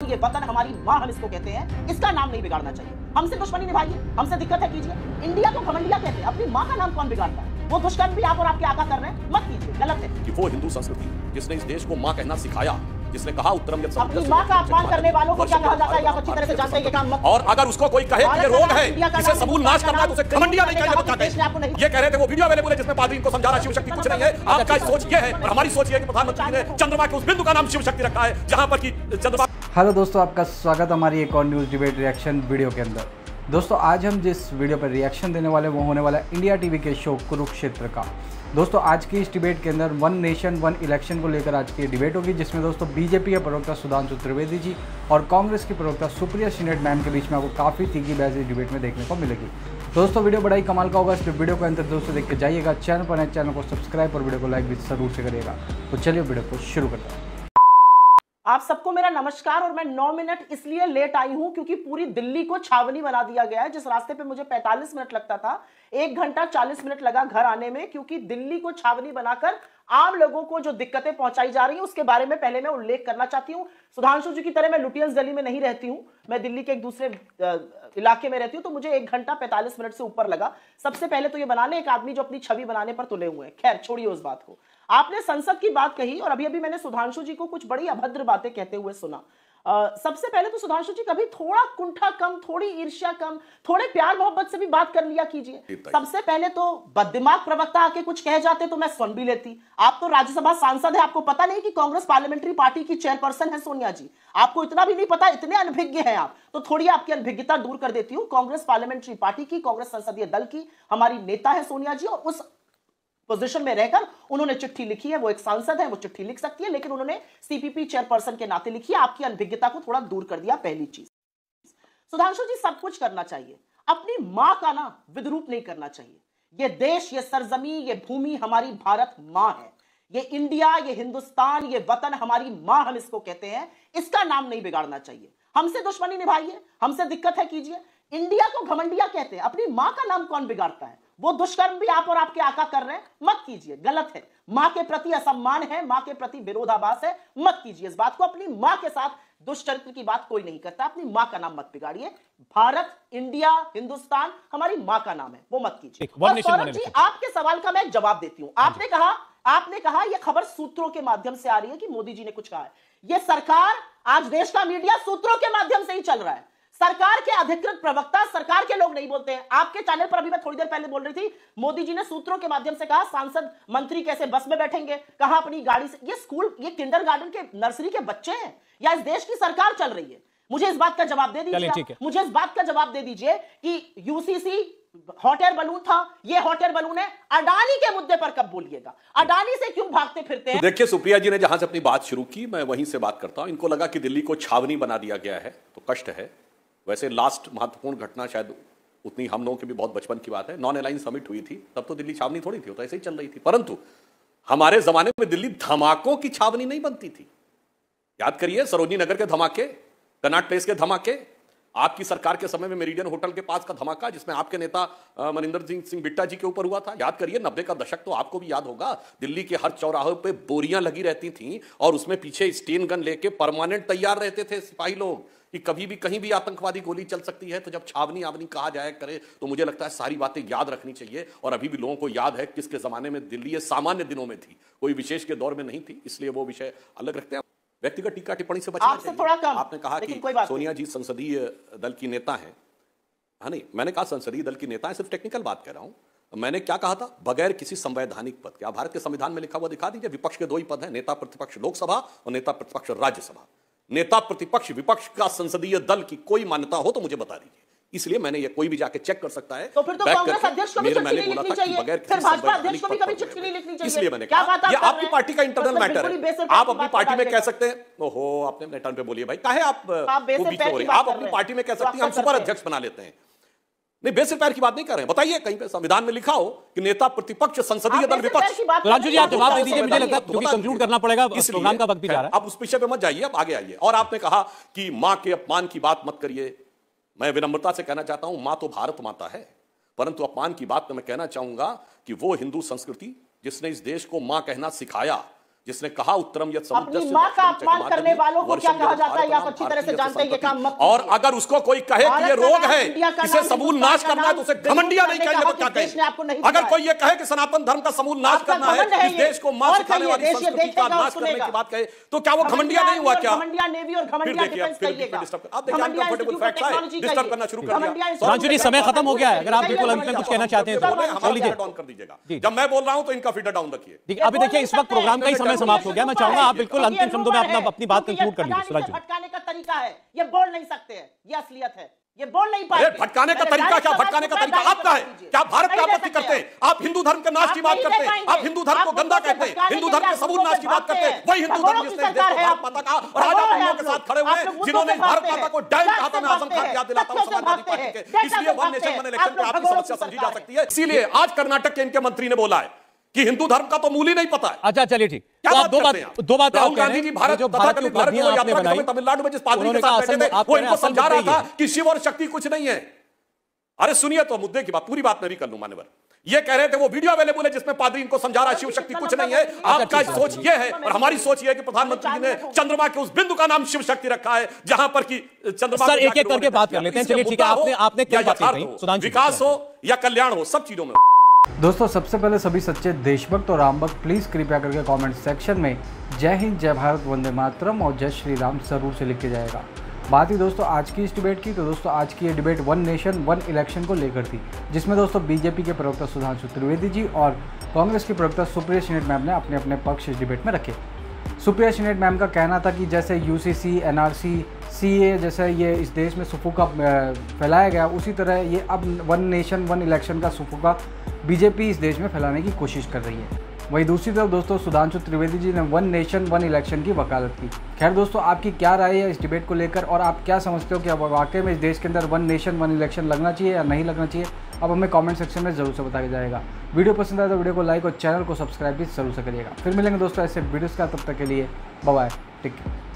ये वतन हमारी माँ हम इसको कहते हैं, इसका नाम नहीं बिगाड़ना चाहिए। हमसे दुश्मनी निभाइए, हमसे दिक्कत है कीजिए। इंडिया को घमंडिया कहते हैं, अपनी माँ का नाम कौन बिगाड़ता है? वो दुष्कर्म भी आप और आपके आका कर रहे हैं, मत कीजिए, गलत है। कि वो हिंदू संस्कृति जिसने इस देश को माँ कहना सिखाया, जिसने कहा उत्तरम यत् अपनी माँ का अपमान करने वालों को क्या कहा जाता है, आप अच्छी तरह से जानते हैं, ये काम मत। और अगर उसको कोई कहे कि ये रोग है, इसे समूल नाश करना है, तो उसे घमंडिया नहीं कहना बताते। ये कह रहे थे, वो वीडियो अवेलेबल है जिसमें पादरी इनको समझा रहा शिव शक्ति कुछ नहीं है। आपका सोच ये है और हमारी सोच ये है कि प्रधानमंत्री ने चंद्रमा के उस बिंदु का नाम शिव शक्ति रखा है जहां पर कि चंद्रमा। हेलो दोस्तों, आपका स्वागत हमारी एक और न्यूज़ डिबेट रिएक्शन वीडियो के अंदर। दोस्तों आज हम जिस वीडियो पर रिएक्शन देने वाले वो होने वाला है इंडिया टीवी के शो कुरुक्षेत्र का। दोस्तों आज की इस डिबेट के अंदर वन नेशन वन इलेक्शन को लेकर आज की डिबेट होगी, जिसमें दोस्तों बीजेपी के प्रवक्ता सुधांशु त्रिवेदी जी और कांग्रेस की प्रवक्ता सुप्रिया श्रीनेट मैम के बीच में आपको काफ़ी तीखी बहस इस डिबेट में देखने को मिलेगी। दोस्तों वीडियो बड़ा ही कमाल का होगा, इसलिए वीडियो को अंत दोस्तों देख के जाइएगा। चैनल पर नए चैनल को सब्सक्राइब और वीडियो को लाइक भी जरूर से करिएगा। तो चलिए वीडियो को शुरू करते हैं। आप सबको मेरा नमस्कार। और मैं 9 मिनट इसलिए लेट आई हूं क्योंकि पूरी दिल्ली को छावनी बना दिया गया है। जिस रास्ते पे मुझे 45 मिनट लगता था, 1 घंटा 40 मिनट लगा घर आने में, क्योंकि दिल्ली को छावनी बनाकर आम लोगों को जो दिक्कतें पहुंचाई जा रही हैं उसके बारे में पहले मैं उल्लेख करना चाहती हूं। सुधांशु जी की तरह मैं लुटियंस गली में नहीं रहती हूं, मैं दिल्ली के एक दूसरे इलाके में रहती हूं, तो मुझे 1 घंटा 45 मिनट से ऊपर लगा। सबसे पहले तो ये बनाने एक आदमी जो अपनी छवि बनाने पर तुले हुए हैं। खैर छोड़िए उस बात को। आपने संसद की बात कही और अभी अभी मैंने सुधांशु जी को कुछ बड़ी अभद्र बातें कहते हुए सुना। सबसे पहले तो सुधांशु जी कभी थोड़ा कुंठा कम, थोड़ी ईर्ष्या कम, थोड़े प्यार मोहब्बत से भी बात कर लिया कीजिए। सबसे पहले तो बददिमाग प्रवक्ता आके कुछ कह जाते तो मैं सुन भी लेती। आप तो राज्यसभा सांसद है, आपको पता नहीं कि कांग्रेस पार्लियामेंट्री पार्टी की चेयरपर्सन है सोनिया जी? आपको इतना भी नहीं पता? इतने अनभिज्ञ हैं आप? तो थोड़ी आपकी अनभिज्ञता दूर कर देती हूं। कांग्रेस पार्लियामेंट्री पार्टी की, कांग्रेस संसदीय दल की हमारी नेता है सोनिया जी, और उस पोजीशन में रहकर उन्होंने चिट्ठी लिखी है। वो एक सांसद है, वो चिट्ठी लिख सकती है, लेकिन उन्होंने सीपीपी चेयरपर्सन के नाते लिखी है। आपकी अनभिज्ञता को थोड़ा दूर कर दिया। पहली चीज, सुधांशु जी सब कुछ करना चाहिए, अपनी मां का ना विद्रूप नहीं करना चाहिए। ये देश, ये सरजमी, ये भूमि हमारी भारत मां है। ये इंडिया, ये हिंदुस्तान, ये वतन हमारी मां हम इसको कहते हैं, इसका नाम नहीं बिगाड़ना चाहिए। हमसे दुश्मनी निभाइए, हमसे दिक्कत है कीजिए। इंडिया को घमंडिया कहते हैं, अपनी मां का नाम कौन बिगाड़ता है? वो दुष्कर्म भी आप और आपके आका कर रहे हैं, मत कीजिए, गलत है। मां के प्रति असम्मान है, मां के प्रति विरोधाभास है, मत कीजिए इस बात को। अपनी मां के साथ दुष्चरित्र की बात कोई नहीं करता, अपनी मां का नाम मत बिगाड़िए। भारत, इंडिया, हिंदुस्तान हमारी मां का नाम है, वो मत कीजिए। और सौरभ जी, आपके सवाल का मैं एक जवाब देती हूं। आपने कहा यह खबर सूत्रों के माध्यम से आ रही है कि मोदी जी ने कुछ कहा है। यह सरकार, आज देश का मीडिया सूत्रों के माध्यम से ही चल रहा है। सरकार के अधिकृत प्रवक्ता, सरकार के लोग नहीं बोलते हैं। आपके चैनल पर अभी मैं थोड़ी देर पहले बोल रही थी, मोदी जी ने सूत्रों के माध्यम से कहा सांसद मंत्री कैसे बस में बैठेंगे, कहा अपनी गाड़ी से। ये स्कूल, ये किंडरगार्टन के, नर्सरी के बच्चे हैं या इस देश की सरकार चल रही है? मुझे इस बात का जवाब दे दीजिए। मुझे इस बात का जवाब दे दीजिए कि यूसीसी हॉट एयर बलून था, ये हॉट एयर बलून है। अडानी के मुद्दे पर कब बोलिएगा? अडानी से क्यों भागते फिरते हैं? तो देखिए, सुप्रिया जी ने जहां से अपनी बात शुरू की, मैं वहीं से बात करता हूं। इनको लगा कि दिल्ली को छावनी बना दिया गया है, तो कष्ट है। वैसे लास्ट महत्वपूर्ण घटना शायद उतनी हम लोगों के भी बहुत बचपन की बात है, नॉन अलाइन समिट हुई थी, तब तो दिल्ली छावनी थोड़ी थी, तो ऐसे ही चल रही थी। परंतु हमारे जमाने में दिल्ली धमाकों की छावनी नहीं बनती थी। याद करिए, सरोजनी नगर के धमाके, कनॉट प्लेस के धमाके, आपकी सरकार के समय में मेरिडियन होटल के पास का धमाका जिसमें आपके नेता मनिंदर सिंह बिट्टा जी के ऊपर हुआ था। याद करिए, 90 का दशक तो आपको भी याद होगा। दिल्ली के हर चौराहे पे बोरियां लगी रहती थीं और उसमें पीछे स्टेन गन लेके परमानेंट तैयार रहते थे सिपाही लोग कि कभी भी कहीं भी आतंकवादी गोली चल सकती है। तो जब छावनी आवनी कहा जाए करे, तो मुझे लगता है सारी बातें याद रखनी चाहिए। और अभी भी लोगों को याद है किसके जमाने में दिल्ली ये सामान्य दिनों में थी, कोई विशेष के दौर में नहीं थी, इसलिए वो विषय अलग रखते हैं। व्यक्तिगत टीका टिप्पणी से बचना चाहिए। थोड़ा कम। आपने कहा कि सोनिया जी संसदीय दल की नेता हैं। हाँ, नहीं, मैंने कहा संसदीय दल की नेता है, सिर्फ टेक्निकल बात कर रहा हूं। मैंने क्या कहा था? बगैर किसी संवैधानिक पद के। आप भारत के संविधान में लिखा हुआ दिखा दीजिए। विपक्ष के 2 ही पद हैं, नेता प्रतिपक्ष लोकसभा और नेता प्रतिपक्ष राज्यसभा। नेता प्रतिपक्ष विपक्ष का संसदीय दल की कोई मान्यता हो तो मुझे बता दीजिए। इसलिए मैंने ये कोई भी जाके चेक कर सकता है। तो फिर तो कांग्रेस अध्यक्ष को भी चिट्ठी नहीं लिखनी चाहिए, फिर भाजपा अध्यक्ष को भी कभी चिट्ठी नहीं लिखनी चाहिए। इसलिए मैंने कहा ये आपकी पार्टी का इंटरनल मैटर है। आप अपनी पार्टी में कह सकते हैं, ओहो आपने अपने टर्न पे बोलिए भाई, काहे आप आप अपनी पार्टी में कह सकती हैं हम सुपर अध्यक्ष बना लेते हैं। नहीं, बेसिक पैर की बात नहीं कर रहे हैं। बताइए कहीं पे संविधान में लिखा हो कि नेता प्रतिपक्ष संसदीय दल विपक्ष। राजू जी आप जवाब दे दीजिए, मुझे लगता है क्योंकि कंक्लूड करना पड़ेगा, प्रोग्राम का वक्त भी जा रहा है। अब उस विषय पे मत जाइए, अब आगे आइए। और आपने कहा कि मां के अपमान की बात मत करिए। मैं विनम्रता से कहना चाहता हूं, मां तो भारत माता है, परंतु अपमान की बात में मैं कहना चाहूंगा कि वो हिंदू संस्कृति जिसने इस देश को मां कहना सिखाया, जिसने कहा उत्तरम यत् अपनी मां का अपमान करने वालों को क्या कहा जाता है, आप अच्छी तरह से जानते हैं, ये काम मत और अगर उसको कोई कहे कि ये रोग है, इसे समूल नाश करना है, तो उसे घमंडिया नहीं कहेंगे तो क्या कहें? अगर कोई ये कहे कि सनातन धर्म का समूल नाश करना है, इस देश को मां सिखाने वाली संस्कृति का नाश करने की बात कहे, तो क्या वो घमंडिया नहीं हुआ? क्या घमंडिया नेवी और घमंडिया डिफेंस कहिएगा? आप देखिए अनकंफर्टेबल फैक्ट्स आए, डिस्टर्ब करना शुरू कर दिया। सुधांशु जी, समय खत्म हो गया है, अगर आप बिल्कुल अंत में कुछ कहना चाहते हैं तो बोल लीजिए। डाउन कर दीजिएगा, जब मैं बोल रहा हूं तो इनका फीडर डाउन रखिए। अभी देखिए इस वक्त प्रोग्राम का ही समय समाप्त हो गया, मैं चाहूंगा आप बिल्कुल अंतिम शब्दों में अपनी बात कंक्लूड कर लीजिए। सुधांशु, भटकाने का तरीका है, ये बोल नहीं सकते हैं, ये असलियत है, ये बोल नहीं पाते। भटकाने का तरीका क्या? भटकाने का तरीका आपका है क्या? भारत में आपत्ति करते हैं, आप हिंदू धर्म के नाश की बात करते हैं, आप हिंदू धर्म को गंदा कहते हैं, हिंदू धर्म के समूल नाश की बात करते हैं। वही हिंदू धर्म जिसने भारत माता का और आज आप हिंदुओं के साथ खड़े हुए हैं, जिन्होंने भारत माता को डायल कहा था। मैं आजम खान की याद दिलाता हूं समाजवादी पार्टी के, इसलिए वन नेशन वन इलेक्शन पे आपकी समस्या समझी जा सकती है। इसीलिए आज कर्नाटक के इनके मंत्री ने बोला है कि हिंदू धर्म का तो मूल ही नहीं पता है। अच्छा चलिए ठीक, क्या तो आप दो बात राहुल गांधी जी भारत तमिलनाडु में जिस पादरी के साथ बैठे थे, वो इनको समझा रहा था कि शिव और शक्ति कुछ नहीं है। अरे सुनिए तो मुद्दे की बात, पूरी बात मैं भी कर लूं मान्यवर। ये कह रहे थे वो वीडियो अवेलेबल है जिसमें पादरी इनको समझा रहा है शिव शक्ति कुछ नहीं है। आपका सोच ये है और हमारी सोच ये है कि प्रधानमंत्री जी ने चंद्रमा के उस बिंदु का नाम शिव शक्ति रखा है जहां पर कि चंद्रमा। सर एक एक करके बात कर लेते हैं। चलिए ठीक है, आपने क्या बात कही? सुधांशु, विकास हो या कल्याण हो, सब चीजों में। दोस्तों सबसे पहले सभी सच्चे देशभक्त और राम भक्त प्लीज़ कृपया करके कमेंट सेक्शन में जय हिंद, जय भारत, वंदे मातरम और जय श्री राम जरूर से लिख के जाएगा। बात ही दोस्तों आज की इस डिबेट की, तो दोस्तों आज की ये debate one nation one election को लेकर थी, जिसमें दोस्तों बीजेपी के प्रवक्ता सुधांशु त्रिवेदी जी और कांग्रेस के प्रवक्ता सुप्रिया श्रीनेट मैम ने अपने अपने पक्ष इस डिबेट में रखे। सुप्रिया श्रीनेट मैम का कहना था कि जैसे यूसीसी, एनआरसी, सीए जैसे ये इस देश में सुफुका फैलाया गया, उसी तरह ये अब वन नेशन वन इलेक्शन का सुफुका बीजेपी इस देश में फैलाने की कोशिश कर रही है। वहीं दूसरी तरफ दोस्तों सुधांशु त्रिवेदी जी ने वन नेशन वन इलेक्शन की वकालत की। खैर दोस्तों आपकी क्या राय है इस डिबेट को लेकर, और आप क्या समझते हो कि अब वाकई में इस देश के अंदर वन नेशन वन इलेक्शन लगना चाहिए या नहीं लगना चाहिए? अब हमें कमेंट सेक्शन में जरूर से बताया जाएगा। वीडियो पसंद आए तो वीडियो को लाइक और चैनल को सब्सक्राइब भी जरूर से करिएगा। फिर मिलेंगे दोस्तों ऐसे वीडियोज़ का, तब तक के लिए बाय बाय, टेक केयर।